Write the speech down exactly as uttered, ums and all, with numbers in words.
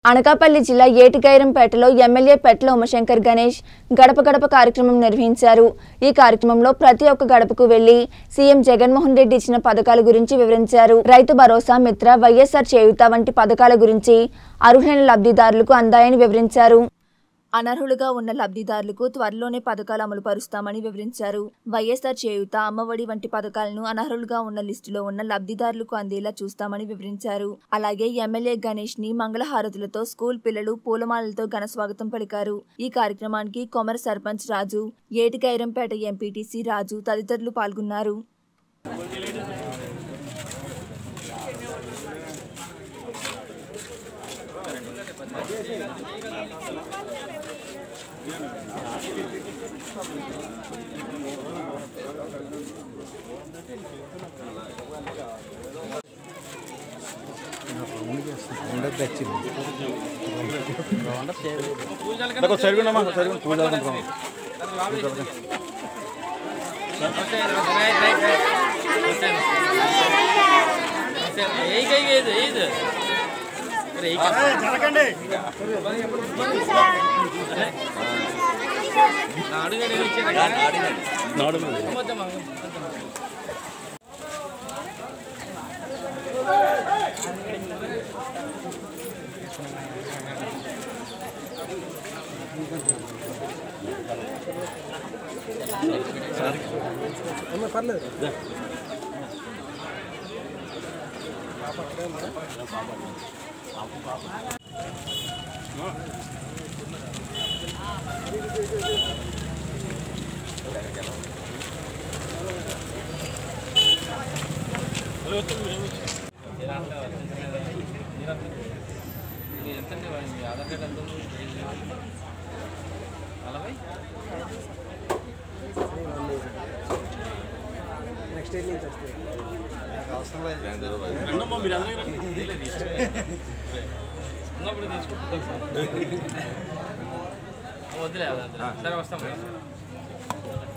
అనకాపల్లి జిల్లా ఏటిగైరంపేటలో ఎమ్మెల్యే పెట్ల ఉమాశంకర్ గణేష్ గడప గడప కార్యక్రమం నిర్వహించారు। ఈ కార్యక్రమంలో ప్రతి ఒక్క గడపకు వెళ్లి సీఎం జగన్మోహన్ రెడ్డి ఇచ్చిన పథకాల గురించి వివరించారు। రైతు భరోసా, మిత్ర, వైఎస్ఆర్ చేయూత వంటి పథకాల గురించి అర్హులైన లబ్ధిదారులకు అందాయని వివరించారు। అనర్హులుగా ఉన్న లబ్ధిదారులకు త్వరలోనే పథకాలు అమలు పరుస్తామని వివరించారు। వైఎస్ఆర్ చేయూత, అమ్మఒడి వంటి పథకాలను అనర్హులుగా ఉన్న లిస్టులో ఉన్న లబ్ధిదారులకు అందేలా చూస్తామని వివరించారు। అలాగే ఎమ్మెల్యే గణేష్ ని మంగళహారతులతో స్కూల్ పిల్లలు పూలమాలలతో ఘన స్వాగతం పలికారు। ఈ కార్యక్రమానికి కొమర సర్పంచ్ రాజు, ఏటిగైరంపేట ఎంపీటీసీ రాజు తదితరులు పాల్గొన్నారు। నెక్స్ట్ ఇయర్ నుంచి వస్తాయి వద్దులే సరే వస్తాం।